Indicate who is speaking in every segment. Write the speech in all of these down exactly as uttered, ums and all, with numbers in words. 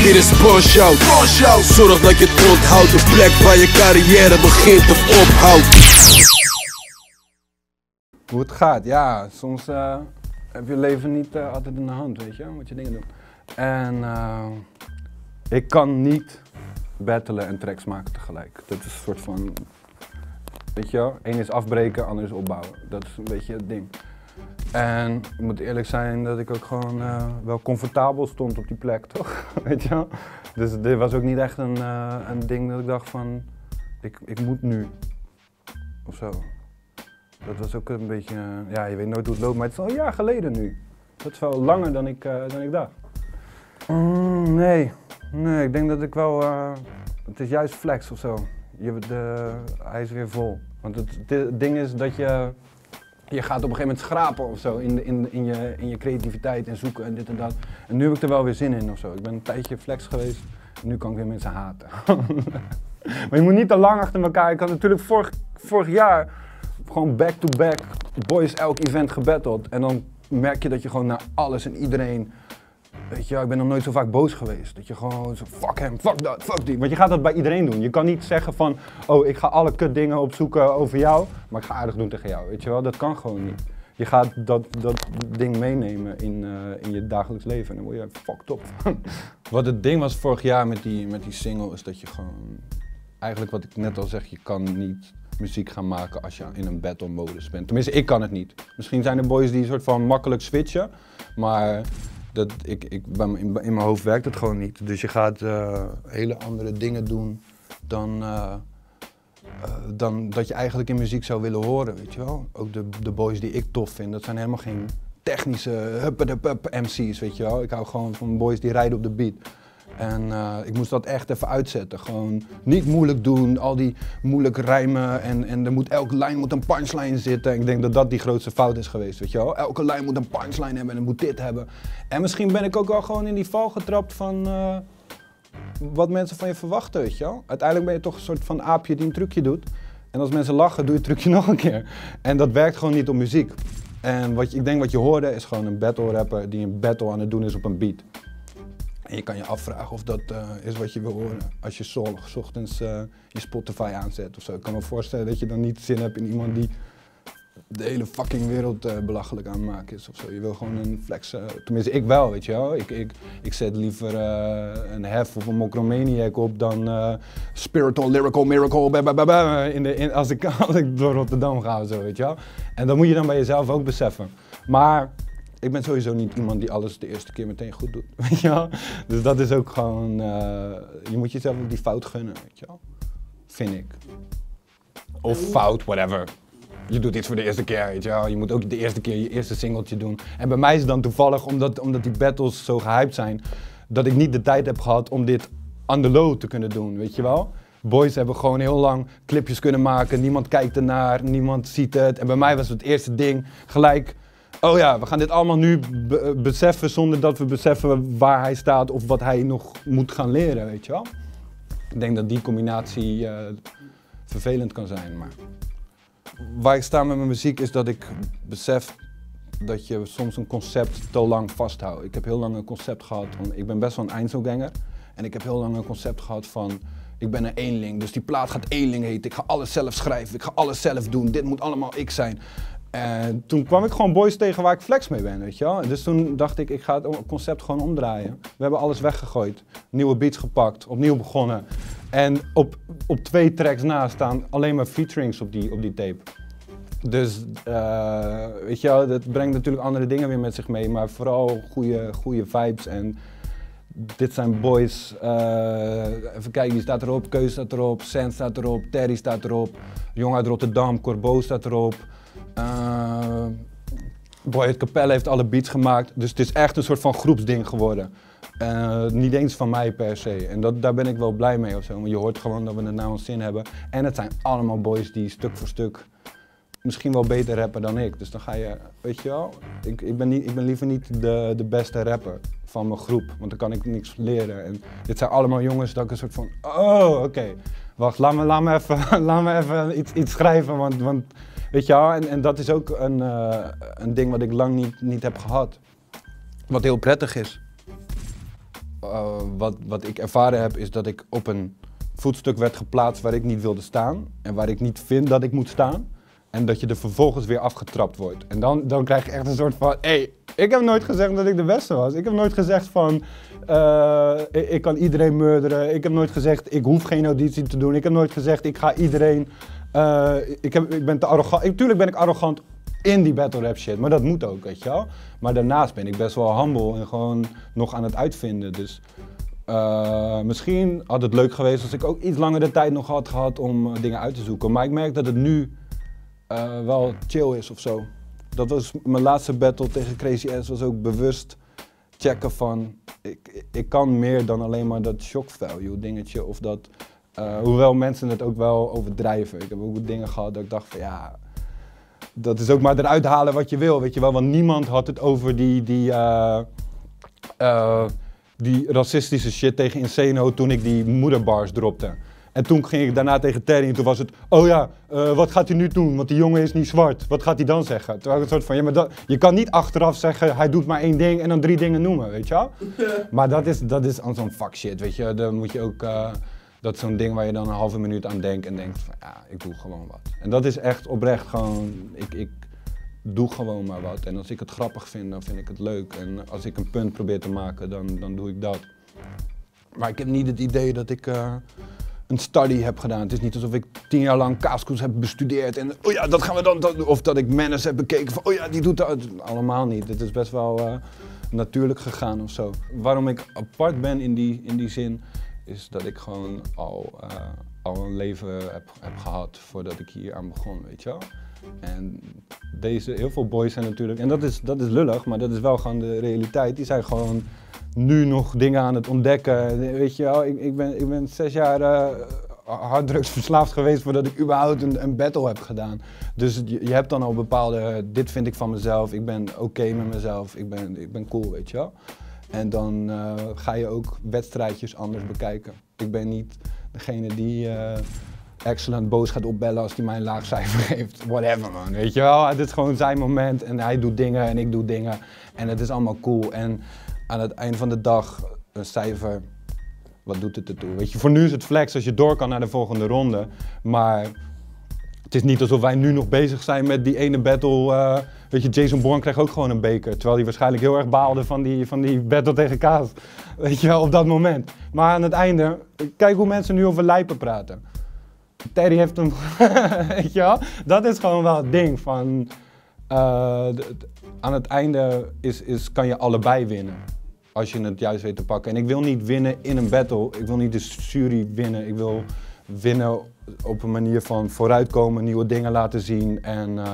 Speaker 1: Dit is Push-Out. Zorg dat je het onthoudt, de plek waar je carrière begint of ophoudt.
Speaker 2: Hoe het gaat, ja, soms uh, heb je leven niet uh, altijd in de hand, weet je, moet je dingen doen. En uh, ik kan niet battelen en tracks maken tegelijk. Dat is een soort van, weet je wel, één is afbreken, ander is opbouwen. Dat is een beetje het ding. En ik moet eerlijk zijn dat ik ook gewoon uh, wel comfortabel stond op die plek, toch? Weet je wel? Dus dit was ook niet echt een, uh, een ding dat ik dacht van, ik, ik moet nu, of zo. Dat was ook een beetje, uh, ja, je weet nooit hoe het loopt, maar het is al een jaar geleden nu. Dat is wel langer dan ik, uh, dan ik dacht. Mm, nee, nee, ik denk dat ik wel, uh, het is juist flex of zo. Je, de, hij is weer vol. Want het, het ding is dat je, je gaat op een gegeven moment schrapen of zo in, de, in, in, je, in je creativiteit en zoeken en dit en dat. En nu heb ik er wel weer zin in of zo. Ik ben een tijdje flex geweest, nu kan ik weer mensen haten. Maar je moet niet te lang achter elkaar. Ik had natuurlijk vorig, vorig jaar gewoon back-to-back boys elk event gebatteld. En dan merk je dat je gewoon naar alles en iedereen, weet je, ik ben nog nooit zo vaak boos geweest. Dat je gewoon zo, fuck hem, fuck dat, fuck die. Want je gaat dat bij iedereen doen. Je kan niet zeggen van, oh, ik ga alle kut dingen opzoeken over jou, maar ik ga aardig doen tegen jou, weet je wel. Dat kan gewoon niet. Je gaat dat, dat ding meenemen in, uh, in je dagelijks leven en dan word je fucked up. Wat het ding was vorig jaar met die, met die single is dat je gewoon, eigenlijk wat ik net al zeg, je kan niet muziek gaan maken als je in een battle modus bent. Tenminste, ik kan het niet. Misschien zijn er boys die een soort van makkelijk switchen, maar dat, ik, ik, in, in mijn hoofd werkt het gewoon niet. Dus je gaat uh, hele andere dingen doen dan, uh, uh, dan dat je eigenlijk in muziek zou willen horen, weet je wel. Ook de, de boys die ik tof vind, dat zijn helemaal geen technische hup-de-pup M C's, weet je wel. Ik hou gewoon van boys die rijden op de beat. En uh, ik moest dat echt even uitzetten. Gewoon niet moeilijk doen, al die moeilijke rijmen en, en er moet, elke lijn moet een punchline zitten. Ik denk dat dat die grootste fout is geweest, weet je wel. Elke lijn moet een punchline hebben en het moet dit hebben. En misschien ben ik ook wel gewoon in die val getrapt van uh, wat mensen van je verwachten, weet je wel. Uiteindelijk ben je toch een soort van aapje die een trucje doet. En als mensen lachen, doe je het trucje nog een keer. En dat werkt gewoon niet op muziek. En wat je, ik denk wat je hoorde is gewoon een battle rapper die een battle aan het doen is op een beat. En je kan je afvragen of dat uh, is wat je wil horen als je zondag 's ochtends uh, je Spotify aanzet of zo. Ik kan me voorstellen dat je dan niet zin hebt in iemand die de hele fucking wereld uh, belachelijk aan het maken is of zo. Je wil gewoon een flex, uh, tenminste ik wel, weet je wel. Ik, ik, ik zet liever uh, een Hef of een Mokromaniac op dan uh, Spiritual, Lyrical, Miracle, ba, ba, ba, ba, in de, in, als, ik, als ik door Rotterdam ga of zo, weet je wel. En dat moet je dan bij jezelf ook beseffen. Maar ik ben sowieso niet iemand die alles de eerste keer meteen goed doet, weet je wel. Dus dat is ook gewoon, uh, je moet jezelf ook die fout gunnen, weet je wel. Vind ik. Of fout, whatever. Je doet iets voor de eerste keer, weet je wel. Je moet ook de eerste keer je eerste singeltje doen. En bij mij is het dan toevallig, omdat, omdat die battles zo gehyped zijn, dat ik niet de tijd heb gehad om dit on the low te kunnen doen, weet je wel. Boys hebben gewoon heel lang clipjes kunnen maken, niemand kijkt ernaar, niemand ziet het. En bij mij was het eerste ding gelijk, oh ja, we gaan dit allemaal nu be beseffen zonder dat we beseffen waar hij staat of wat hij nog moet gaan leren, weet je wel. Ik denk dat die combinatie uh, vervelend kan zijn, maar waar ik sta met mijn muziek is dat ik besef dat je soms een concept te lang vasthoudt. Ik heb heel lang een concept gehad, want ik ben best wel een Einzelganger en ik heb heel lang een concept gehad van ik ben een eenling, dus die plaat gaat eenling heten, ik ga alles zelf schrijven, ik ga alles zelf doen, dit moet allemaal ik zijn. En toen kwam ik gewoon boys tegen waar ik flex mee ben, weet je wel. Dus toen dacht ik, ik ga het concept gewoon omdraaien. We hebben alles weggegooid, nieuwe beats gepakt, opnieuw begonnen. En op, op twee tracks na staan alleen maar featurings op die, op die tape. Dus, uh, weet je wel, dat brengt natuurlijk andere dingen weer met zich mee, maar vooral goede, goede vibes. En dit zijn boys, uh, even kijken, wie staat erop? Keus staat erop, Sand staat erop, Terry staat erop, Jong uit Rotterdam, Corbeau staat erop. Uh, Boy uit Capelle heeft alle beats gemaakt, dus het is echt een soort van groepsding geworden. Uh, niet eens van mij per se. En dat, daar ben ik wel blij mee of zo, want je hoort gewoon dat we het naar ons zin hebben. En het zijn allemaal boys die stuk voor stuk misschien wel beter rappen dan ik. Dus dan ga je, weet je wel, ik, ik, ben, niet, ik ben liever niet de, de beste rapper van mijn groep, want dan kan ik niks leren. En dit zijn allemaal jongens dat ik een soort van, oh oké, okay. Wacht, laat me, laat me even, laat me even iets, iets schrijven, want, want weet je wel, en, en dat is ook een, uh, een ding wat ik lang niet, niet heb gehad. Wat heel prettig is. uh, wat, wat ik ervaren heb is dat ik op een voetstuk werd geplaatst waar ik niet wilde staan. En waar ik niet vind dat ik moet staan. En dat je er vervolgens weer afgetrapt wordt. En dan, dan krijg je echt een soort van, hé, hey, ik heb nooit gezegd dat ik de beste was. Ik heb nooit gezegd van, uh, ik, ik kan iedereen murderen. Ik heb nooit gezegd, ik hoef geen auditie te doen. Ik heb nooit gezegd, ik ga iedereen, uh, ik, heb, ik ben te arrogant. Ik, tuurlijk ben ik arrogant in die battle rap shit, maar dat moet ook, weet je wel. Maar daarnaast ben ik best wel humble en gewoon nog aan het uitvinden. Dus uh, misschien had het leuk geweest als ik ook iets langer de tijd nog had gehad om uh, dingen uit te zoeken. Maar ik merk dat het nu Uh, wel chill is of zo. Dat was mijn laatste battle tegen Crazy S, was ook bewust checken van ik, ik kan meer dan alleen maar dat shock value dingetje of dat, uh, hoewel mensen het ook wel overdrijven. Ik heb ook dingen gehad dat ik dacht van ja, dat is ook maar eruit halen wat je wil, weet je wel, want niemand had het over die, die, uh, uh, die racistische shit tegen Insano toen ik die moederbars dropte. En toen ging ik daarna tegen Terry en toen was het, oh ja, uh, wat gaat hij nu doen? Want die jongen is niet zwart. Wat gaat hij dan zeggen? Terwijl ik een soort van, ja, maar dat, je kan niet achteraf zeggen, hij doet maar één ding en dan drie dingen noemen, weet je wel? Maar dat is, dat is zo'n fuck shit, weet je. Dan moet je ook, uh, dat is zo'n ding waar je dan een halve minuut aan denkt en denkt van, ja, ik doe gewoon wat. En dat is echt oprecht gewoon, ik, ik doe gewoon maar wat. En als ik het grappig vind, dan vind ik het leuk. En als ik een punt probeer te maken, dan, dan doe ik dat. Maar ik heb niet het idee dat ik Uh, een study heb gedaan. Het is niet alsof ik tien jaar lang Kaaskoes heb bestudeerd en oh ja, dat gaan we dan, dat, of dat ik Menace heb bekeken van oh ja, die doet dat. Allemaal niet. Het is best wel uh, natuurlijk gegaan of zo. Waarom ik apart ben in die, in die zin, is dat ik gewoon al, uh, al een leven heb, heb gehad voordat ik hier aan begon, weet je wel. En deze, heel veel boys zijn natuurlijk, en dat is, dat is lullig, maar dat is wel gewoon de realiteit, die zijn gewoon nu nog dingen aan het ontdekken. Weet je wel, ik, ik, ben, ik ben zes jaar uh, harddrugsverslaafd geweest voordat ik überhaupt een, een battle heb gedaan. Dus je, je hebt dan al bepaalde, dit vind ik van mezelf, ik ben oké okay met mezelf, ik ben, ik ben cool, weet je wel. En dan uh, ga je ook wedstrijdjes anders bekijken. Ik ben niet degene die uh, excellent boos gaat opbellen als hij mij een laag cijfer geeft. Whatever man, weet je wel. Het is gewoon zijn moment en hij doet dingen en ik doe dingen. En het is allemaal cool. En aan het eind van de dag, een cijfer, wat doet het ertoe? Weet je, voor nu is het flex als je door kan naar de volgende ronde. Maar het is niet alsof wij nu nog bezig zijn met die ene battle. Uh, weet je, Jason Bourne kreeg ook gewoon een beker. Terwijl hij waarschijnlijk heel erg baalde van die, van die battle tegen Kaas. Weet je wel, op dat moment. Maar aan het einde, kijk hoe mensen nu over lijpen praten. Terry heeft hem, weet je wel. Dat is gewoon wel het ding van, uh, de, de, aan het einde is, is, kan je allebei winnen. Als je het juist weet te pakken. En ik wil niet winnen in een battle. Ik wil niet de jury winnen. Ik wil winnen op een manier van vooruitkomen, nieuwe dingen laten zien en uh,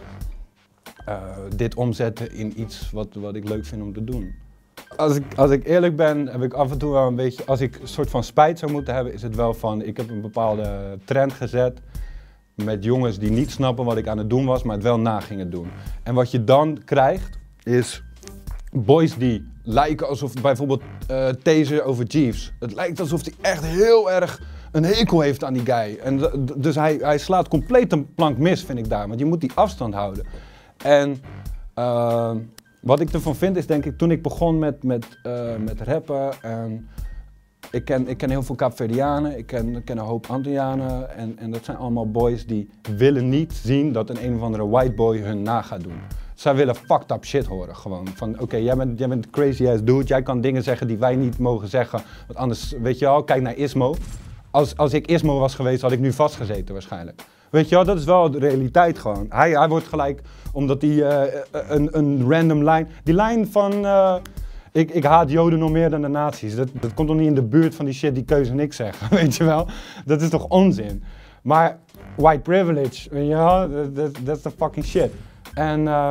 Speaker 2: uh, dit omzetten in iets wat, wat ik leuk vind om te doen. Als ik, als ik eerlijk ben, heb ik af en toe wel een beetje, als ik een soort van spijt zou moeten hebben, is het wel van, ik heb een bepaalde trend gezet met jongens die niet snappen wat ik aan het doen was, maar het wel na gingen doen. En wat je dan krijgt, is boys die lijken alsof, bijvoorbeeld uh, Taser over Jeeves. Het lijkt alsof hij echt heel erg een hekel heeft aan die guy. En dus hij, hij slaat compleet een plank mis, vind ik daar. Want je moet die afstand houden. En uh, wat ik ervan vind is, denk ik, toen ik begon met, met, uh, met rappen. En ik, ken, ik ken heel veel Kaapverdianen, ik ken, ik ken een hoop Antillianen. En, en dat zijn allemaal boys die willen niet zien dat een een of andere white boy hun na gaat doen. Zij willen fucked up shit horen gewoon. Van oké, okay, jij, bent, jij bent crazy ass dude, jij kan dingen zeggen die wij niet mogen zeggen. Want anders, weet je wel, kijk naar Ismo. Als, als ik Ismo was geweest, had ik nu vastgezeten waarschijnlijk. Weet je wel, dat is wel de realiteit gewoon. Hij, hij wordt gelijk, omdat hij uh, een, een random lijn... Die lijn van, uh, ik, ik haat Joden nog meer dan de nazi's. Dat, dat komt toch niet in de buurt van die shit die Keuze en ik zeggen, weet je wel. Dat is toch onzin. Maar white privilege, weet je wel, that's the fucking shit. En uh,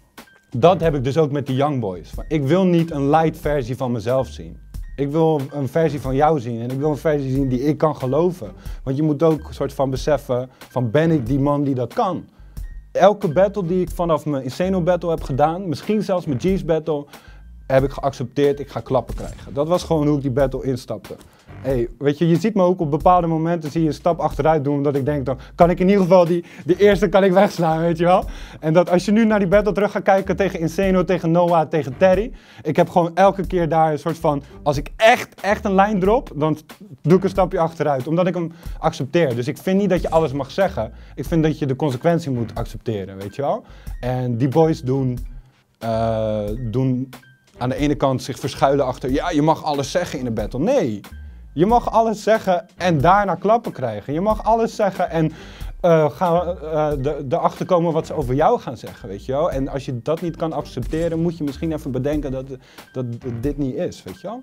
Speaker 2: dat heb ik dus ook met die young boys. Ik wil niet een light versie van mezelf zien. Ik wil een versie van jou zien en ik wil een versie zien die ik kan geloven. Want je moet ook een soort van beseffen van, ben ik die man die dat kan? Elke battle die ik vanaf mijn Insano battle heb gedaan, misschien zelfs mijn Jeeves battle, heb ik geaccepteerd, ik ga klappen krijgen. Dat was gewoon hoe ik die battle instapte. Hey, weet je, je ziet me ook op bepaalde momenten zie je een stap achteruit doen, omdat ik denk, dan kan ik in ieder geval die, die eerste kan ik wegslaan, weet je wel. En dat als je nu naar die battle terug gaat kijken tegen Insano, tegen Noah, tegen Terry, ik heb gewoon elke keer daar een soort van, als ik echt, echt een lijn drop, dan doe ik een stapje achteruit, omdat ik hem accepteer. Dus ik vind niet dat je alles mag zeggen, ik vind dat je de consequentie moet accepteren, weet je wel. En die boys doen, uh, doen aan de ene kant zich verschuilen achter, ja, je mag alles zeggen in een battle. Nee. Je mag alles zeggen en daarna klappen krijgen. Je mag alles zeggen en uh, gaan uh, de, erachter komen wat ze over jou gaan zeggen, weet je wel. En als je dat niet kan accepteren, moet je misschien even bedenken dat, dat, dat dit niet is, weet je wel.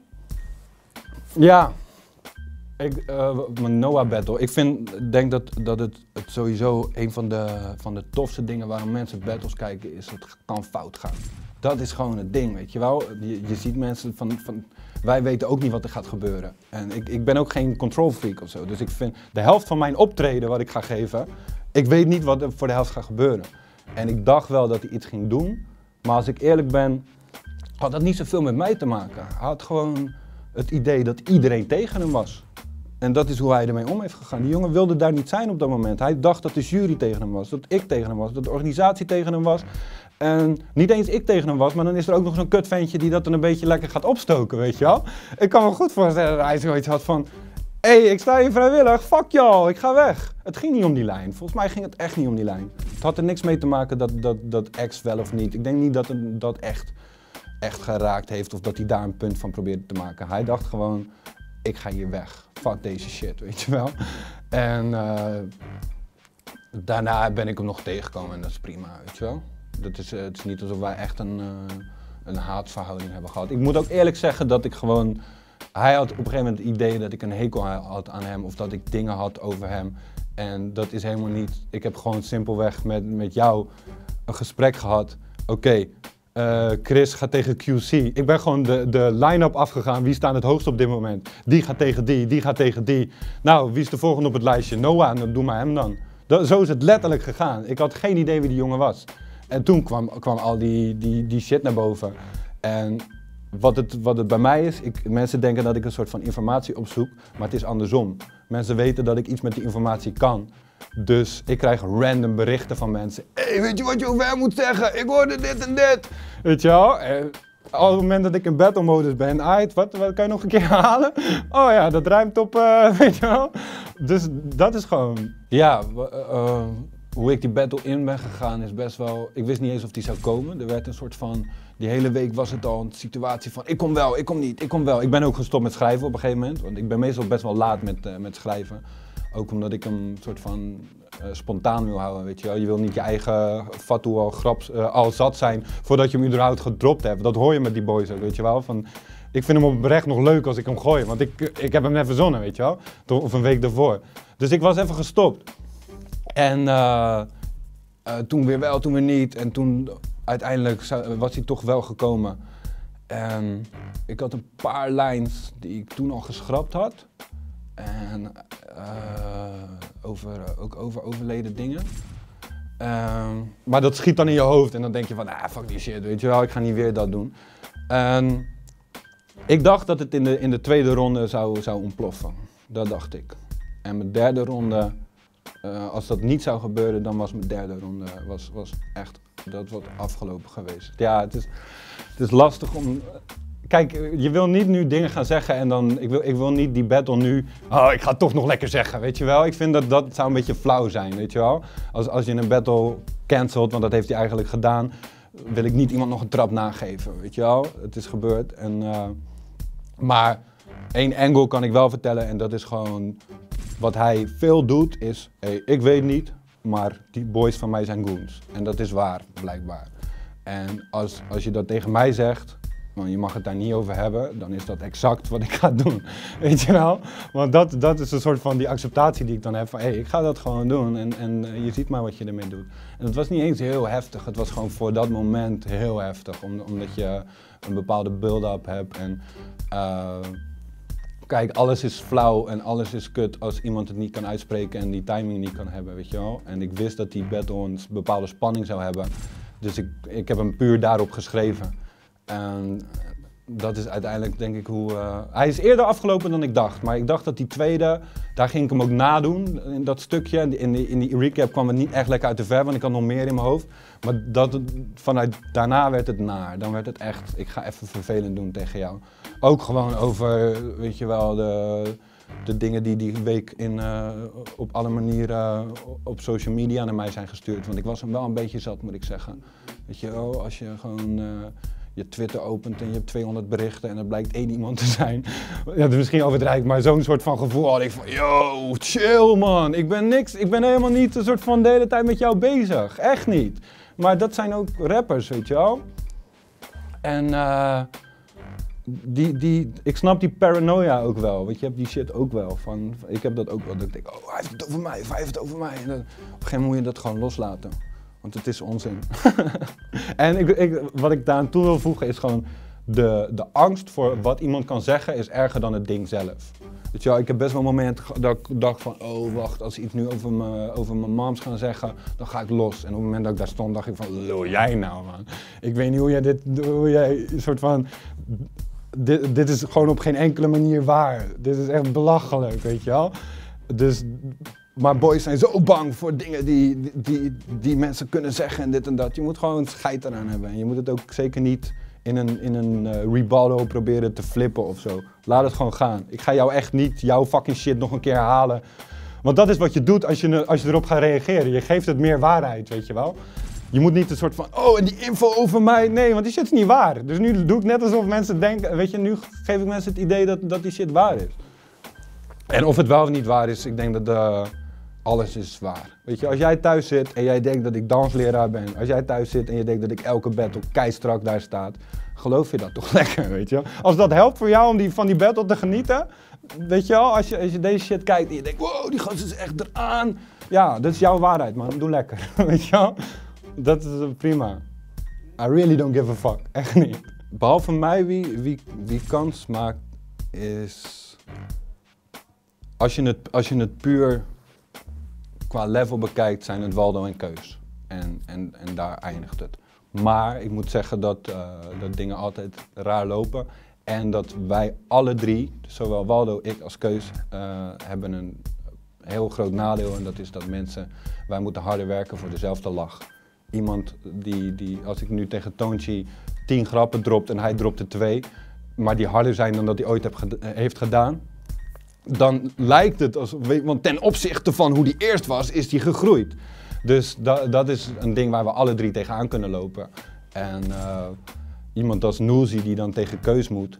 Speaker 2: Ja, ik, uh, mijn Noah battle. Ik vind, denk dat, dat het, het sowieso een van de, van de tofste dingen waarom mensen battles kijken is, het kan fout gaan. Dat is gewoon het ding, weet je wel. Je, je ziet mensen van, van, wij weten ook niet wat er gaat gebeuren. En ik, ik ben ook geen control freak of zo. Dus ik vind de helft van mijn optreden wat ik ga geven, ik weet niet wat er voor de helft gaat gebeuren. En ik dacht wel dat hij iets ging doen, maar als ik eerlijk ben, had dat niet zoveel met mij te maken. Hij had gewoon het idee dat iedereen tegen hem was. En dat is hoe hij ermee om heeft gegaan. Die jongen wilde daar niet zijn op dat moment. Hij dacht dat de jury tegen hem was, dat ik tegen hem was, dat de organisatie tegen hem was. En niet eens ik tegen hem was, maar dan is er ook nog zo'n kutventje die dat dan een beetje lekker gaat opstoken, weet je wel. Ik kan me goed voorstellen dat hij zoiets had van, hé, hey, ik sta hier vrijwillig, fuck y'all, ik ga weg. Het ging niet om die lijn, volgens mij ging het echt niet om die lijn. Het had er niks mee te maken dat, dat, dat ex wel of niet. Ik denk niet dat het dat echt, echt geraakt heeft of dat hij daar een punt van probeerde te maken. Hij dacht gewoon, ik ga hier weg, fuck deze shit, weet je wel. En uh, daarna ben ik hem nog tegengekomen en dat is prima, weet je wel. Dat is, uh, het is niet alsof wij echt een, uh, een haatverhouding hebben gehad. Ik moet ook eerlijk zeggen dat ik gewoon, hij had op een gegeven moment het idee dat ik een hekel had aan hem of dat ik dingen had over hem. En dat is helemaal niet, ik heb gewoon simpelweg met, met jou een gesprek gehad. Oké, okay, uh, Chris gaat tegen Q C. Ik ben gewoon de, de line-up afgegaan, wie staat het hoogst op dit moment? Die gaat tegen die, die gaat tegen die. Nou, wie is de volgende op het lijstje? Noah, dan doe maar hem dan. Dat, zo is het letterlijk gegaan. Ik had geen idee wie die jongen was. En toen kwam, kwam al die, die, die shit naar boven. En wat het, wat het bij mij is, ik, mensen denken dat ik een soort van informatie opzoek, maar het is andersom. Mensen weten dat ik iets met die informatie kan. Dus ik krijg random berichten van mensen. Hé, hey, weet je wat je over hem moet zeggen? Ik hoorde dit en dit. Weet je wel? En op het moment dat ik in battle modus ben, uit, wat, wat kan je nog een keer halen? Oh ja, dat ruimt op, uh, weet je wel? Dus dat is gewoon, ja, uh, hoe ik die battle in ben gegaan is best wel, ik wist niet eens of die zou komen. Er werd een soort van, die hele week was het al een situatie van, ik kom wel, ik kom niet, ik kom wel. Ik ben ook gestopt met schrijven op een gegeven moment, want ik ben meestal best wel laat met, uh, met schrijven. Ook omdat ik hem soort van uh, spontaan wil houden, weet je wel. Je wil niet je eigen fatsoen al, graps, uh, al zat zijn voordat je hem überhaupt gedropt hebt. Dat hoor je met die boys ook, weet je wel. Van, ik vind hem oprecht nog leuk als ik hem gooi, want ik, ik heb hem net verzonnen, weet je wel. Of een week daarvoor. Dus ik was even gestopt. En uh, uh, toen weer wel, toen weer niet. En toen uiteindelijk was hij toch wel gekomen. En ik had een paar lines die ik toen al geschrapt had. En uh, over, ook over overleden dingen. Uh, maar dat schiet dan in je hoofd en dan denk je van, ah, fuck die shit, weet je wel, ik ga niet weer dat doen. En ik dacht dat het in de, in de tweede ronde zou, zou ontploffen. Dat dacht ik. En mijn derde ronde, uh, als dat niet zou gebeuren, dan was mijn derde ronde was, was echt, dat was afgelopen geweest. Ja, het is, het is lastig om... Kijk, je wil niet nu dingen gaan zeggen en dan, ik wil, ik wil niet die battle nu, oh, ik ga het toch nog lekker zeggen, weet je wel. Ik vind dat dat zou een beetje flauw zijn, weet je wel. Als, als je een battle cancelt, want dat heeft hij eigenlijk gedaan, wil ik niet iemand nog een trap nageven, weet je wel. Het is gebeurd. En, uh, maar één angle kan ik wel vertellen en dat is gewoon, wat hij veel doet is, hey, ik weet niet, maar die boys van mij zijn goons. En dat is waar, blijkbaar. En als, als je dat tegen mij zegt, want je mag het daar niet over hebben, dan is dat exact wat ik ga doen, weet je wel? Want dat, dat is een soort van die acceptatie die ik dan heb van, hé, hey, ik ga dat gewoon doen en, en je ziet maar wat je ermee doet. En het was niet eens heel heftig, het was gewoon voor dat moment heel heftig, omdat je een bepaalde build-up hebt en uh, kijk, alles is flauw en alles is kut als iemand het niet kan uitspreken en die timing niet kan hebben, weet je wel? En ik wist dat die battle een bepaalde spanning zou hebben, dus ik, ik heb hem puur daarop geschreven. En dat is uiteindelijk denk ik hoe... Uh, hij is eerder afgelopen dan ik dacht, maar ik dacht dat die tweede, daar ging ik hem ook nadoen in dat stukje. In die, in die recap kwam het niet echt lekker uit de verf, want ik had nog meer in mijn hoofd. Maar dat, vanuit daarna werd het naar, dan werd het echt, ik ga even vervelend doen tegen jou. Ook gewoon over, weet je wel, de, de dingen die die week in, uh, op alle manieren op social media naar mij zijn gestuurd. Want ik was hem wel een beetje zat, moet ik zeggen. Weet je wel, als je gewoon... Uh, je Twitter opent en je hebt tweehonderd berichten en er blijkt één iemand te zijn. Ja, dat is misschien overdrijven, maar zo'n soort van gevoel had ik van, yo, chill man, ik ben niks, ik ben helemaal niet een soort van de hele tijd met jou bezig, echt niet. Maar dat zijn ook rappers, weet je wel. En uh, die, die, ik snap die paranoia ook wel, want je hebt die shit ook wel. Van, ik heb dat ook wel, dat ik denk, oh hij heeft het over mij, of hij heeft het over mij. En dan, op een gegeven moment moet je dat gewoon loslaten. Want het is onzin. En ik, ik, wat ik daar aan toe wil voegen is gewoon de, de angst voor wat iemand kan zeggen is erger dan het ding zelf. Weet je wel, ik heb best wel momenten dat ik dacht van, oh wacht, als ze iets nu over, me, over mijn moms gaan zeggen, dan ga ik los. En op het moment dat ik daar stond, dacht ik van, lul jij nou man. Ik weet niet hoe jij dit, hoe jij een soort van, dit, dit is gewoon op geen enkele manier waar. Dit is echt belachelijk, weet je wel. Dus... Maar boys zijn zo bang voor dingen die, die, die mensen kunnen zeggen en dit en dat. Je moet gewoon scheid eraan hebben. En je moet het ook zeker niet in een, in een uh, rebuttal proberen te flippen of zo. Laat het gewoon gaan. Ik ga jou echt niet jouw fucking shit nog een keer herhalen. Want dat is wat je doet als je, als je erop gaat reageren. Je geeft het meer waarheid, weet je wel. Je moet niet een soort van, oh en die info over mij. Nee, want die shit is niet waar. Dus nu doe ik net alsof mensen denken, weet je, nu geef ik mensen het idee dat, dat die shit waar is. En of het wel of niet waar is, ik denk dat... Uh, Alles is waar. Weet je, als jij thuis zit en jij denkt dat ik dansleraar ben, als jij thuis zit en je denkt dat ik elke battle keistrak daar staat, geloof je dat toch lekker, weet je? Als dat helpt voor jou om die, van die battle te genieten, weet je wel, als je, als je deze shit kijkt en je denkt, wow, die gast is echt eraan. Ja, dat is jouw waarheid, man. Doe lekker, weet je wel? Dat is prima. I really don't give a fuck. Echt niet. Behalve mij, wie, wie, wie kans maakt, is... Als je het, als je het puur... qua level bekijkt zijn het Waldo en Keus. En, en, en daar eindigt het. Maar ik moet zeggen dat, uh, dat dingen altijd raar lopen. En dat wij alle drie, zowel Waldo, ik als Keus, uh, hebben een heel groot nadeel. En dat is dat mensen, wij moeten harder werken voor dezelfde lach. Iemand die, die als ik nu tegen Toonchi tien grappen dropt en hij dropt er twee, maar die harder zijn dan dat hij ooit heb, heeft gedaan. Dan lijkt het als, want ten opzichte van hoe die eerst was, is die gegroeid. Dus da, dat is een ding waar we alle drie tegenaan kunnen lopen. En uh, iemand als Noelzy die dan tegen Keus moet,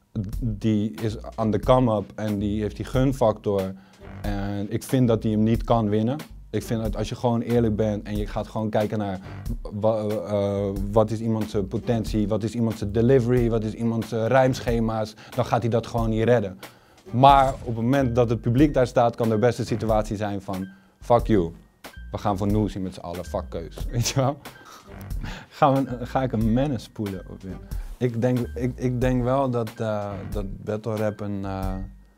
Speaker 2: die is aan de come-up en die heeft die gunfactor. En ik vind dat hij hem niet kan winnen. Ik vind dat als je gewoon eerlijk bent en je gaat gewoon kijken naar wa, uh, wat is iemands potentie, wat is iemands delivery, wat is iemands rijmschema's, dan gaat hij dat gewoon niet redden. Maar op het moment dat het publiek daar staat, kan er best een situatie zijn van fuck you. We gaan voor Noelzy met z'n allen, fuck Keus, weet je wel? Gaan we, ga ik een menace spoelen op je? Ik denk, ik, ik denk wel dat, uh, dat battle rap een, uh,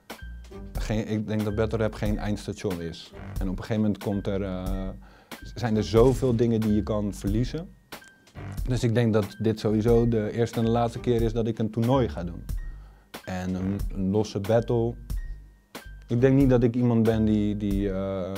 Speaker 2: geen, ik denk dat battle rap geen eindstation is. En op een gegeven moment komt er, uh, zijn er zoveel dingen die je kan verliezen. Dus ik denk dat dit sowieso de eerste en de laatste keer is dat ik een toernooi ga doen. En een, een losse battle. Ik denk niet dat ik iemand ben die, die, uh,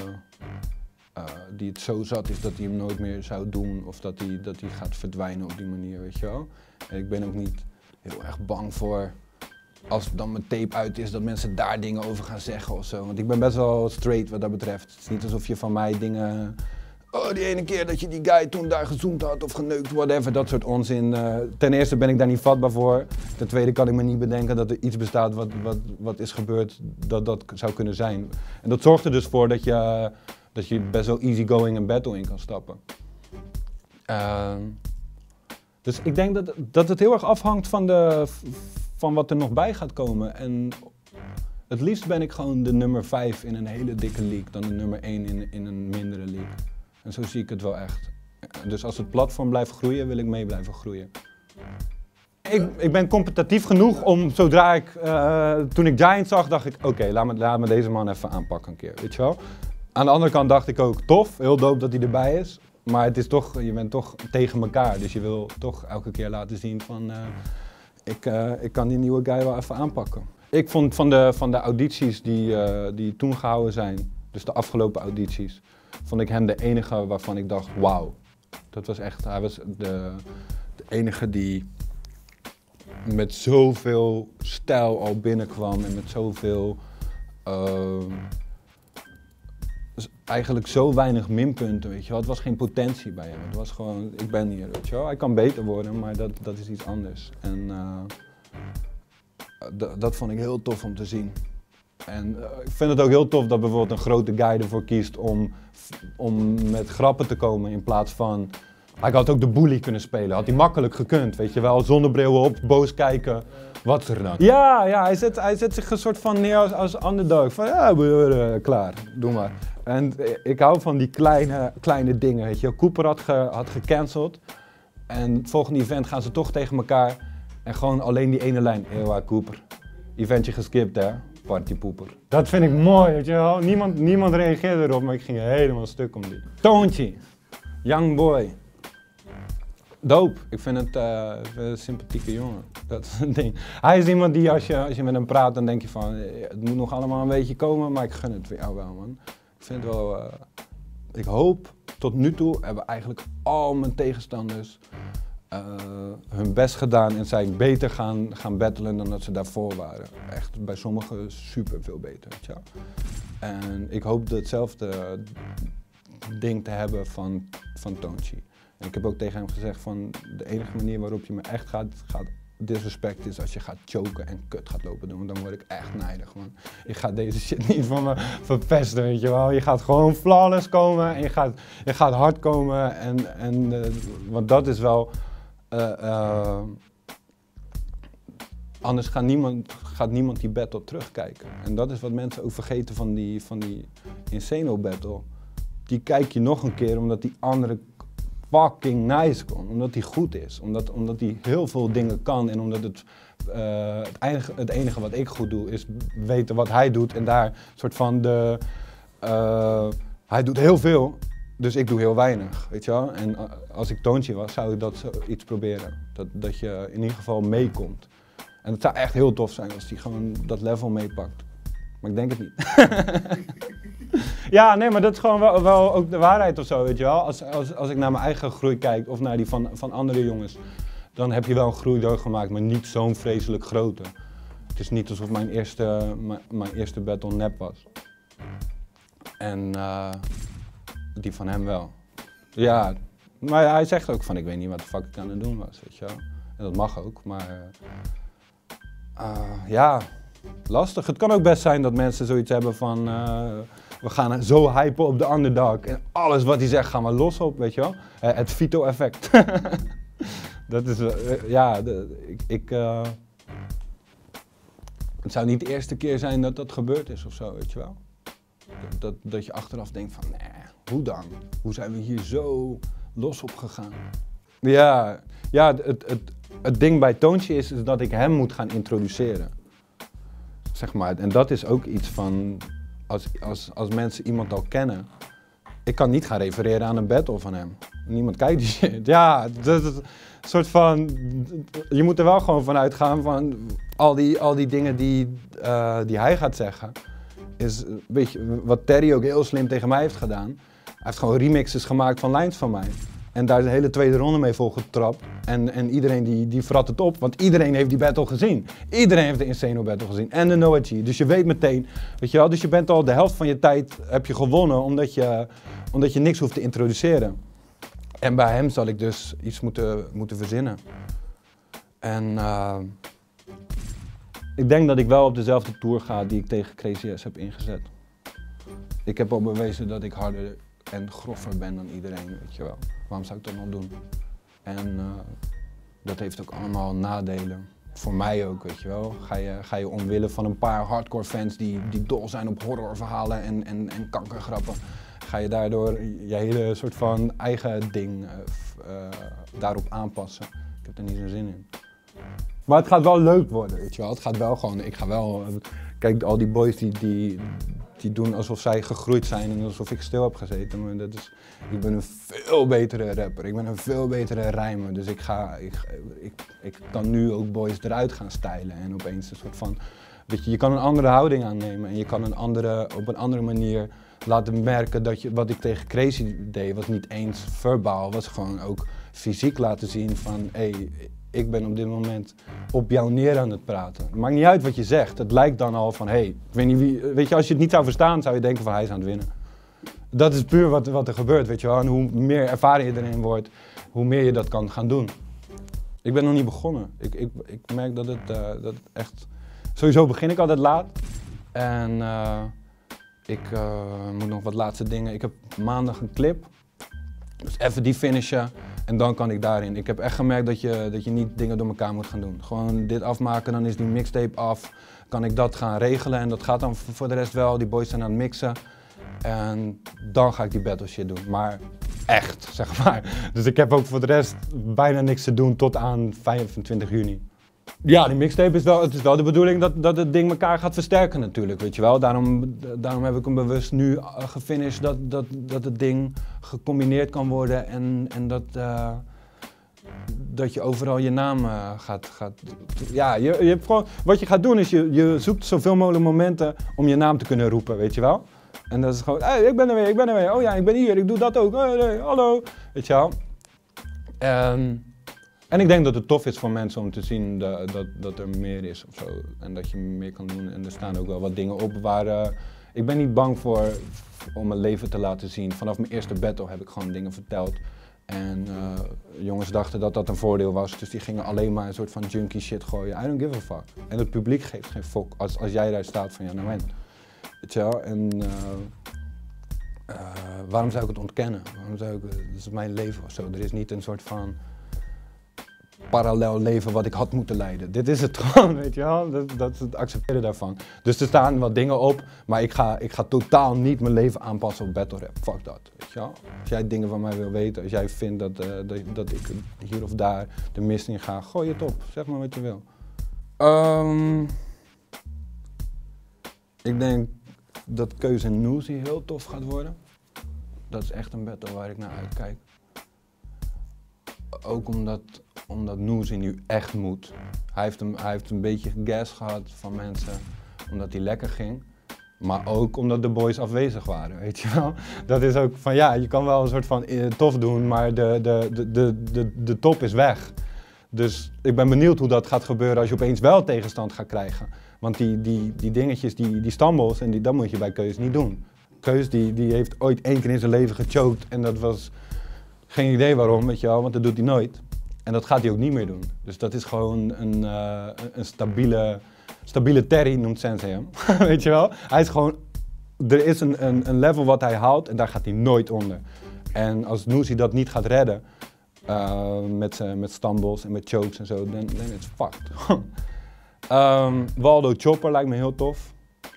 Speaker 2: uh, die het zo zat is dat hij hem nooit meer zou doen. Of dat hij, dat hij gaat verdwijnen op die manier, weet je wel. En ik ben ook niet heel erg bang voor, als dan mijn tape uit is, dat mensen daar dingen over gaan zeggen of zo. Want ik ben best wel straight wat dat betreft. Het is niet alsof je van mij dingen... Oh, die ene keer dat je die guy toen daar gezoomd had of geneukt, whatever, dat soort onzin. Uh, ten eerste ben ik daar niet vatbaar voor. Ten tweede kan ik me niet bedenken dat er iets bestaat wat, wat, wat is gebeurd dat dat zou kunnen zijn. En dat zorgt er dus voor dat je, dat je best wel easygoing een battle in kan stappen. Uh, dus ik denk dat, dat het heel erg afhangt van, de, van wat er nog bij gaat komen. En het liefst ben ik gewoon de nummer vijf in een hele dikke league dan de nummer één in, in een mindere league. En zo zie ik het wel echt. Dus als het platform blijft groeien, wil ik mee blijven groeien. Ik, ik ben competitief genoeg om, zodra ik, uh, toen ik Giant zag, dacht ik, oké, okay, laat, me, laat me deze man even aanpakken een keer, weet je wel. Aan de andere kant dacht ik ook, tof, heel dope dat hij erbij is. Maar het is toch, je bent toch tegen elkaar, dus je wil toch elke keer laten zien van, uh, ik, uh, ik kan die nieuwe guy wel even aanpakken. Ik vond van de, van de audities die, uh, die toen gehouden zijn, dus de afgelopen audities, vond ik hem de enige waarvan ik dacht, wauw. Dat was echt, hij was de, de enige die met zoveel stijl al binnenkwam en met zoveel, uh, eigenlijk zo weinig minpunten, weet je wel. Het was geen potentie bij hem, het was gewoon, ik ben hier, weet je wel. Hij kan beter worden, maar dat, dat is iets anders. En uh, dat vond ik heel tof om te zien. En uh, ik vind het ook heel tof dat bijvoorbeeld een grote guy ervoor kiest om, om met grappen te komen in plaats van... Hij had ook de bully kunnen spelen, had hij makkelijk gekund, weet je wel, zonnebril op, boos kijken, wat is er dan? Ja, ja, hij zet, hij zet zich een soort van neer als, als underdog, van ja, uh, klaar, doe maar. En ik hou van die kleine, kleine dingen, weet je. Cooper had, ge, had gecanceld en het volgende event gaan ze toch tegen elkaar en gewoon alleen die ene lijn. Ewa, Cooper, eventje geskipt hè, partypoeper. Dat vind ik mooi, weet je wel. Niemand, niemand reageerde erop, maar ik ging helemaal stuk om die. Toontje, young boy. Dope, ik vind het uh, een sympathieke jongen, dat is een ding. Hij is iemand die als je, als je met hem praat, dan denk je van, het moet nog allemaal een beetje komen, maar ik gun het voor jou wel, man. Ik vind het wel, uh, ik hoop, tot nu toe hebben eigenlijk al mijn tegenstanders uh, hun best gedaan en zijn beter gaan, gaan battlen dan dat ze daarvoor waren. Echt bij sommigen super veel beter, weet je wel. En ik hoop hetzelfde ding te hebben van, van Toontje. En ik heb ook tegen hem gezegd van de enige manier waarop je me echt gaat, gaat disrespect is als je gaat choken en kut gaat lopen doen. Dan word ik echt nijdig, man. Ik ga deze shit niet van me verpesten, weet je wel. Je gaat gewoon flawless komen en je gaat, je gaat hard komen. En, en, uh, want dat is wel... Uh, uh, anders gaat niemand, gaat niemand die battle terugkijken. En dat is wat mensen ook vergeten van die, van die Insano battle. Die kijk je nog een keer omdat die andere fucking nice kon, omdat hij goed is, omdat, omdat hij heel veel dingen kan en omdat het, uh, het, enige, het enige wat ik goed doe is weten wat hij doet en daar soort van de, uh, hij doet heel veel, dus ik doe heel weinig, weet je wel. En uh, als ik Toontje was, zou ik dat iets proberen, dat, dat je in ieder geval meekomt. En het zou echt heel tof zijn als hij gewoon dat level meepakt, maar ik denk het niet. Ja, nee, maar dat is gewoon wel, wel ook de waarheid of zo, weet je wel. Als, als, als ik naar mijn eigen groei kijk of naar die van, van andere jongens, dan heb je wel een groei doorgemaakt, maar niet zo'n vreselijk grote. Het is niet alsof mijn eerste, mijn, mijn eerste battle nep was. En uh, die van hem wel. Ja, maar hij zegt ook van ik weet niet wat de fuck ik aan het doen was, weet je wel. En dat mag ook, maar uh, uh, ja, lastig. Het kan ook best zijn dat mensen zoiets hebben van uh, we gaan zo hypen op de underdog en alles wat hij zegt gaan we los op, weet je wel. Uh, het Vito-effect. Dat is, uh, ja, de, ik, ik uh, het zou niet de eerste keer zijn dat dat gebeurd is of zo, weet je wel. Dat, dat, dat je achteraf denkt van, nee, hoe dan? Hoe zijn we hier zo los op gegaan? Ja, ja het, het, het ding bij Toontje is, is dat ik hem moet gaan introduceren. Zeg maar. En dat is ook iets van, als, als, als mensen iemand al kennen, ik kan niet gaan refereren aan een battle van hem. Niemand kijkt die shit. Ja, dat is een soort van, je moet er wel gewoon van uitgaan van al die, al die dingen die, uh, die hij gaat zeggen. Is een beetje wat Terry ook heel slim tegen mij heeft gedaan. Hij heeft gewoon remixes gemaakt van lines van mij. En daar is de hele tweede ronde mee volgetrapt. En, en iedereen die, die vrat het op, want iedereen heeft die battle gezien. Iedereen heeft de Insano battle gezien en de Noah G. Dus je weet meteen, weet je wel, dus je bent al de helft van je tijd heb je gewonnen omdat je, omdat je niks hoeft te introduceren. En bij hem zal ik dus iets moeten, moeten verzinnen. En uh, ik denk dat ik wel op dezelfde tour ga die ik tegen Crazy S heb ingezet. Ik heb al bewezen dat ik harder en groffer ben dan iedereen, weet je wel. Waarom zou ik dat nog doen? En uh, dat heeft ook allemaal nadelen. Voor mij ook, weet je wel. Ga je, ga je omwille van een paar hardcore fans die, die dol zijn op horrorverhalen en, en, en kankergrappen, ga je daardoor je hele soort van eigen ding uh, uh, daarop aanpassen. Ik heb er niet zo'n zin in. Maar het gaat wel leuk worden, weet je wel. Het gaat wel gewoon, ik ga wel, kijk al die boys die, die die doen alsof zij gegroeid zijn en alsof ik stil heb gezeten. Maar dat is, ik ben een veel betere rapper, ik ben een veel betere rijmer. Dus ik, ga, ik, ik, ik kan nu ook boys eruit gaan stylen en opeens een soort van... Weet je, je kan een andere houding aannemen en je kan een andere, op een andere manier laten merken dat je, wat ik tegen Crazy deed, was niet eens verbaal, was gewoon ook fysiek laten zien van, hé, hey, ik ben op dit moment op jou neer aan het praten. Het maakt niet uit wat je zegt, het lijkt dan al van, hé, hey, ik weet niet wie, weet je, als je het niet zou verstaan, zou je denken van, hij is aan het winnen. Dat is puur wat, wat er gebeurt, weet je wel, en hoe meer ervaring je erin wordt, hoe meer je dat kan gaan doen. Ik ben nog niet begonnen, ik, ik, ik merk dat het, uh, dat het echt, sowieso begin ik altijd laat en uh, ik uh, moet nog wat laatste dingen, ik heb maandag een clip, dus even die finishen. En dan kan ik daarin. Ik heb echt gemerkt dat je, dat je niet dingen door elkaar moet gaan doen. Gewoon dit afmaken, dan is die mixtape af. Kan ik dat gaan regelen en dat gaat dan voor de rest wel. Die boys zijn aan het mixen. En dan ga ik die battle shit doen. Maar echt, zeg maar. Dus ik heb ook voor de rest bijna niks te doen tot aan vijfentwintig juni. Ja, die mixtape is wel, het is wel de bedoeling dat, dat het ding elkaar gaat versterken natuurlijk, weet je wel. Daarom, daarom heb ik hem bewust nu uh, gefinished dat, dat, dat het ding gecombineerd kan worden en, en dat, uh, dat je overal je naam uh, gaat, gaat... Ja, je, je hebt gewoon, wat je gaat doen is je, je zoekt zoveel mogelijk momenten om je naam te kunnen roepen, weet je wel. En dat is gewoon, hey, ik ben er weer, ik ben er weer, oh ja, ik ben hier, ik doe dat ook, hey, hey, hallo, weet je wel. En... En ik denk dat het tof is voor mensen om te zien dat, dat, dat er meer is of zo. En dat je meer kan doen. En er staan ook wel wat dingen op waar... Uh, ik ben niet bang voor om mijn leven te laten zien. Vanaf mijn eerste battle heb ik gewoon dingen verteld. En uh, jongens dachten dat dat een voordeel was. Dus die gingen alleen maar een soort van junkie shit gooien. I don't give a fuck. En het publiek geeft geen fuck als, als jij daar staat van ja, nou en. Weet je wel? En uh, uh, waarom zou ik het ontkennen? Waarom zou ik... Het is mijn leven of zo. Er is niet een soort van... parallel leven wat ik had moeten leiden. Dit is het gewoon, weet je wel, dat, dat is het accepteren daarvan. Dus er staan wat dingen op, maar ik ga, ik ga totaal niet mijn leven aanpassen op battle rap. Fuck dat, weet je wel. Als jij dingen van mij wil weten, als jij vindt dat, uh, dat, dat ik hier of daar de mist in ga, gooi het op. Zeg maar wat je wil. Um, ik denk dat Keuze Noezy heel tof gaat worden. Dat is echt een battle waar ik naar uitkijk. Ook omdat, omdat Noezy nu echt moet. Hij heeft, een, hij heeft een beetje gas gehad van mensen omdat hij lekker ging. Maar ook omdat de boys afwezig waren, weet je wel. Dat is ook van ja, je kan wel een soort van uh, tof doen, maar de, de, de, de, de, de top is weg. Dus ik ben benieuwd hoe dat gaat gebeuren als je opeens wel tegenstand gaat krijgen. Want die, die, die dingetjes, die, die stumbles, en die, dat moet je bij Keus niet doen. Keus die, die heeft ooit één keer in zijn leven gechoked en dat was... Geen idee waarom, weet je wel, want dat doet hij nooit. En dat gaat hij ook niet meer doen. Dus dat is gewoon een, uh, een stabiele, stabiele Terry, noemt Sensei hem. Weet je wel? Hij is gewoon, er is een, een, een level wat hij haalt en daar gaat hij nooit onder. En als Noezy dat niet gaat redden, uh, met, uh, met stumbles en met chokes en zo, dan is het fucked. um, Waldo Chopper lijkt me heel tof.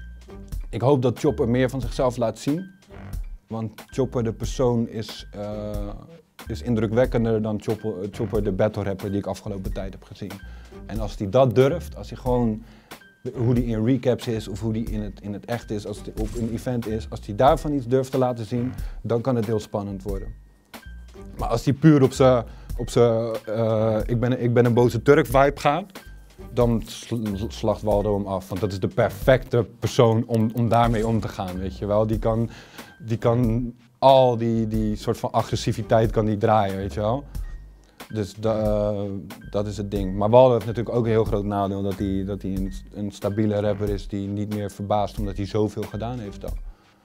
Speaker 2: Ik hoop dat Chopper meer van zichzelf laat zien. Want Chopper de persoon is, uh, is indrukwekkender dan Chopper, Chopper de battle rapper die ik afgelopen tijd heb gezien. En als hij dat durft, als hij gewoon, hoe hij in recaps is of hoe hij in het, in het echt is, als hij op een event is, als hij daarvan iets durft te laten zien, dan kan het heel spannend worden. Maar als hij puur op zijn, op zijn uh, ik, ben, ik ben een boze Turk vibe gaat, dan slacht Waldo hem af. Want dat is de perfecte persoon om, om daarmee om te gaan, weet je wel. Die kan, die kan al die, die soort van agressiviteit kan die draaien, weet je wel. Dus da, uh, dat is het ding. Maar Waldo heeft natuurlijk ook een heel groot nadeel dat hij, dat hij een, een stabiele rapper is die niet meer verbaast omdat hij zoveel gedaan heeft al.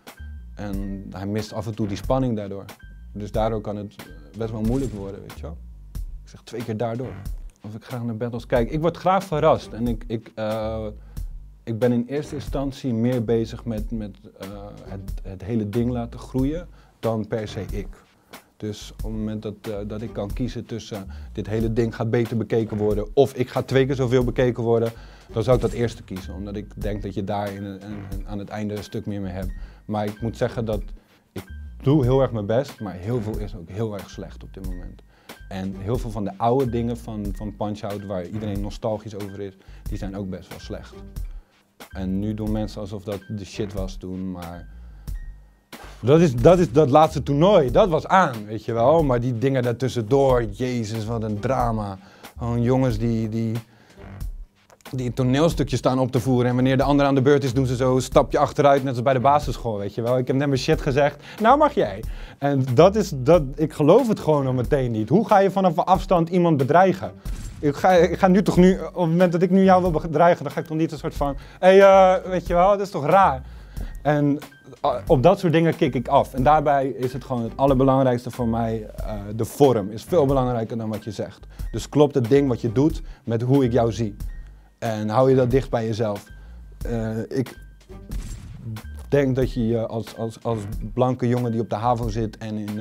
Speaker 2: En hij mist af en toe die spanning daardoor. Dus daardoor kan het best wel moeilijk worden, weet je wel. Ik zeg twee keer daardoor. Of ik graag naar battles kijk. Ik word graag verrast en ik, ik, uh, ik ben in eerste instantie meer bezig met, met uh, het, het hele ding laten groeien dan per se ik. Dus op het moment dat, uh, dat ik kan kiezen tussen uh, dit hele ding gaat beter bekeken worden of ik ga twee keer zoveel bekeken worden, dan zou ik dat eerste kiezen. Omdat ik denk dat je daar in een, een, aan het einde een stuk meer mee hebt. Maar ik moet zeggen dat ik doe heel erg mijn best, maar heel veel is ook heel erg slecht op dit moment. En heel veel van de oude dingen van, van Punch-Out, waar iedereen nostalgisch over is, die zijn ook best wel slecht. En nu doen mensen alsof dat de shit was toen, maar... Dat is, dat is dat laatste toernooi, dat was aan, weet je wel. Maar die dingen daartussendoor, jezus, wat een drama. Gewoon jongens die, die, die een toneelstukje staan op te voeren. En wanneer de ander aan de beurt is, doen ze zo een stapje achteruit, net als bij de basisschool, weet je wel. Ik heb net mijn shit gezegd, nou mag jij. En dat is, dat, ik geloof het gewoon al meteen niet. Hoe ga je vanaf een afstand iemand bedreigen? Ik ga, ik ga nu toch nu, op het moment dat ik nu jou wil bedreigen, dan ga ik toch niet een soort van, hé, hey, uh, weet je wel, dat is toch raar? En op dat soort dingen kik ik af. En daarbij is het gewoon het allerbelangrijkste voor mij, uh, de vorm is veel belangrijker dan wat je zegt. Dus klopt het ding wat je doet met hoe ik jou zie. En hou je dat dicht bij jezelf. Uh, ik denk dat je je als, als, als blanke jongen die op de HAVO zit en in... Uh,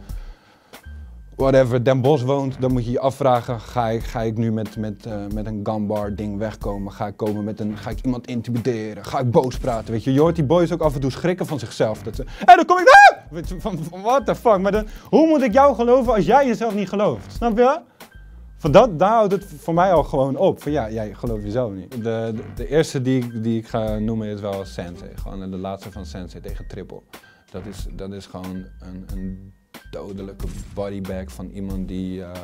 Speaker 2: whatever, Den Bosch woont, dan moet je je afvragen, ga ik, ga ik nu met, met, uh, met een gunbar ding wegkomen? Ga ik, komen met een, ga ik iemand intimideren? Ga ik boos praten? Weet je, je hoort die boys ook af en toe schrikken van zichzelf. Dat ze, hé, hey, dan kom ik daar! Weet je, van, van what the fuck? Maar dan, hoe moet ik jou geloven als jij jezelf niet gelooft? Snap je? Van dat, daar houdt het voor mij al gewoon op. Van ja, jij gelooft jezelf niet. De, de, de eerste die, die ik ga noemen is wel Sensei. Gewoon de laatste van Sensei tegen Triple. Dat is, dat is gewoon een... een dodelijke bodybag van iemand die, uh,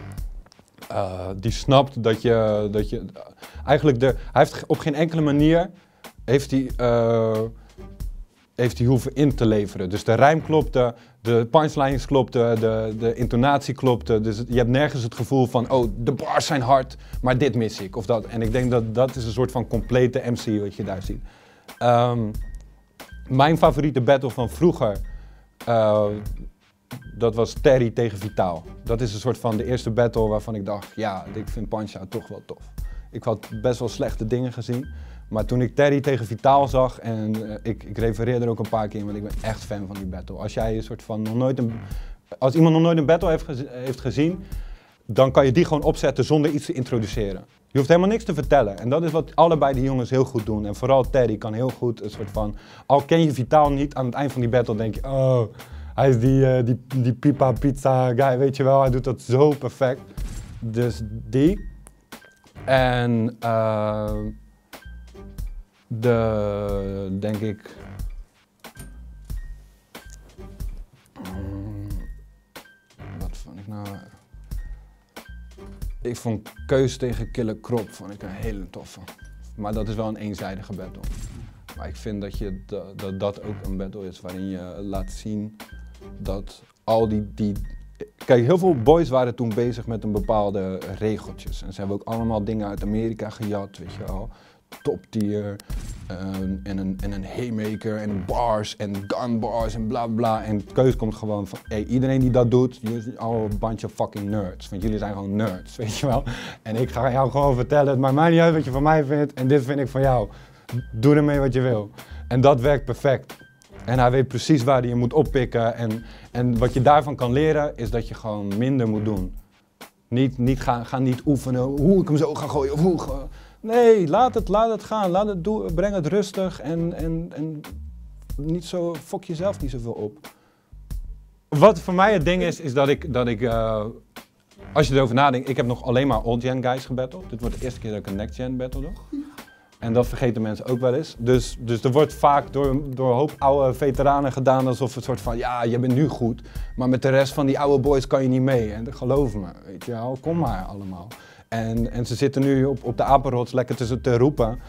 Speaker 2: uh, die snapt dat je, dat je uh, eigenlijk de, hij heeft op geen enkele manier heeft hij, uh, heeft hij hoeven in te leveren. Dus de rijm klopte, de punchlines klopten, de, de intonatie klopte. Dus je hebt nergens het gevoel van, oh, de bars zijn hard, maar dit mis ik. Of dat. En ik denk dat dat is een soort van complete M C wat je daar ziet. Um, mijn favoriete battle van vroeger, uh, dat was Terry tegen Vitaal. Dat is een soort van de eerste battle waarvan ik dacht, ja, ik vind Punch-Out toch wel tof. Ik had best wel slechte dingen gezien, maar toen ik Terry tegen Vitaal zag, en uh, ik, ik refereer er ook een paar keer in, want ik ben echt fan van die battle. Als jij een soort van nog nooit een, als iemand nog nooit een battle heeft, gez heeft gezien, dan kan je die gewoon opzetten zonder iets te introduceren. Je hoeft helemaal niks te vertellen. En dat is wat allebei die jongens heel goed doen. En vooral Terry kan heel goed een soort van, al ken je Vitaal niet, aan het eind van die battle denk je, oh, hij is die, uh, die, die pipa pizza guy, weet je wel, hij doet dat zo perfect. Dus die. En uh, de, denk ik, um, wat vond ik nou, ik vond Keus tegen Killer Krop vond ik een hele toffe. Maar dat is wel een eenzijdige battle. Maar ik vind dat, je, dat dat ook een battle is waarin je laat zien dat al die, die... Kijk, heel veel boys waren toen bezig met een bepaalde regeltjes. En ze hebben ook allemaal dingen uit Amerika gejat, weet je wel. Top tier, uh, en, een, en een haymaker, en bars, en gun bars, en bla bla. En de keus komt gewoon van, hey, iedereen die dat doet, jullie zijn al een bunch of fucking nerds. Want jullie zijn gewoon nerds, weet je wel. En ik ga jou gewoon vertellen, het maakt mij niet uit wat je van mij vindt, en dit vind ik van jou. Doe ermee wat je wil. En dat werkt perfect. En hij weet precies waar hij je moet oppikken. En, en wat je daarvan kan leren, is dat je gewoon minder moet doen. Niet, niet ga, ga niet oefenen hoe ik hem zo ga gooien. Of hoe ga... Nee, laat het, laat het gaan. Laat het doen, breng het rustig en, en, en niet zo, fok jezelf niet zoveel op. Wat voor mij het ding is, is dat ik, dat ik uh, als je erover nadenkt, ik heb nog alleen maar old gen guys gebatteld. Dit wordt de eerste keer dat ik een next gen battle doe. En dat vergeten mensen ook wel eens. Dus, dus er wordt vaak door, door een hoop oude veteranen gedaan alsof het soort van, ja, je bent nu goed, maar met de rest van die oude boys kan je niet mee. En geloof me, weet je wel, kom maar allemaal. En, en ze zitten nu op, op de apenrots lekker tussen te roepen.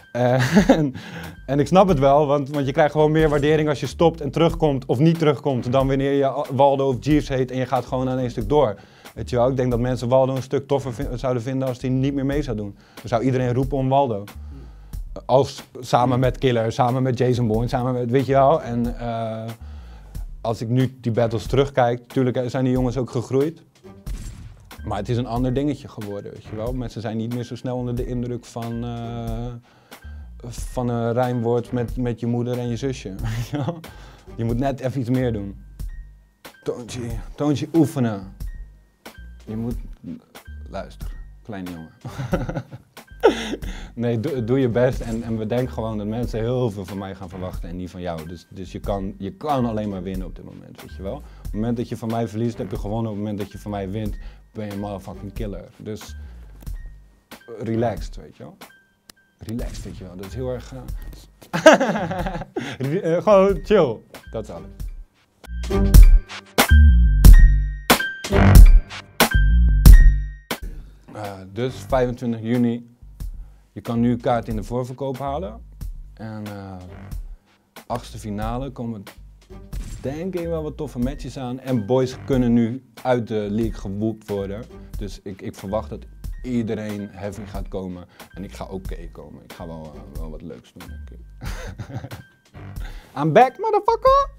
Speaker 2: En, en ik snap het wel, want, want je krijgt gewoon meer waardering als je stopt en terugkomt of niet terugkomt dan wanneer je Waldo of Jeeves heet en je gaat gewoon aan één stuk door. Weet je wel, ik denk dat mensen Waldo een stuk toffer vind, zouden vinden als hij niet meer mee zou doen. Dan zou iedereen roepen om Waldo. Als, samen met Killer, samen met Jason Bourne, samen met, weet je wel. En uh, als ik nu die battles terugkijk, natuurlijk zijn die jongens ook gegroeid. Maar het is een ander dingetje geworden, weet je wel. Mensen zijn niet meer zo snel onder de indruk van, uh, van een rijmwoord met, met je moeder en je zusje. Weet je wel? Je moet net even iets meer doen. Toontje, toontje oefenen. Je moet, luister, kleine jongen. Nee, doe, doe je best en, en bedenk gewoon dat mensen heel veel van mij gaan verwachten en niet van jou. Dus, dus je, kan, je kan alleen maar winnen op dit moment, weet je wel. Op het moment dat je van mij verliest, heb je gewonnen. Op het moment dat je van mij wint, ben je een motherfucking killer. Dus relaxed, weet je wel. relaxed, weet je wel. Dat is heel erg... Uh... uh, gewoon chill. Dat is alles. Uh, dus vijfentwintig juni. Je kan nu kaart in de voorverkoop halen. En uh, achtste finale komen denk ik wel wat toffe matches aan. En boys kunnen nu uit de league gewoeld worden. Dus ik, ik verwacht dat iedereen heavy gaat komen. En ik ga ook oké komen. Ik ga wel, uh, wel wat leuks doen, denk ik. I'm back, motherfucker!